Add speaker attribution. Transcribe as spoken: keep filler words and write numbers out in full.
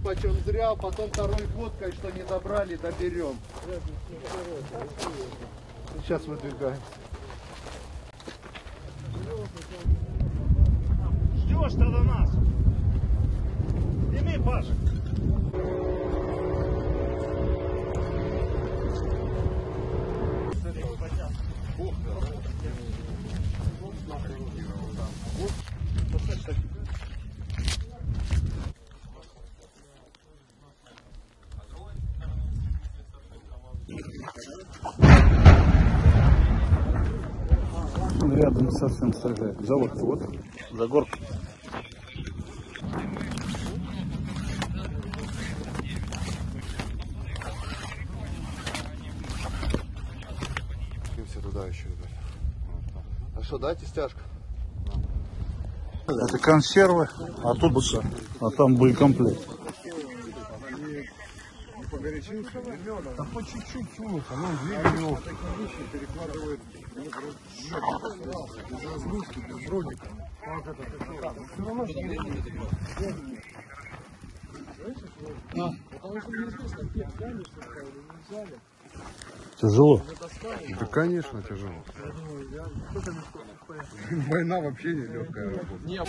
Speaker 1: почем зря, потом второй год, конечно, не добрали, доберем. Сейчас выдвигаем.
Speaker 2: Ждешь тогда нас. Сними, Паша.
Speaker 3: Рядом совсем стреляет. Завод, вот, за горкой.
Speaker 1: Все туда еще. А что, дайте стяжка?
Speaker 3: Это консервы, а тут а там боекомплект.
Speaker 1: Да по чуть-чуть сунуться, ну две веревки. Перекладывают без разгрузки, без родика. Все равно
Speaker 3: Тяжело.
Speaker 1: Да, конечно, тяжело. Война вообще не легкая работа.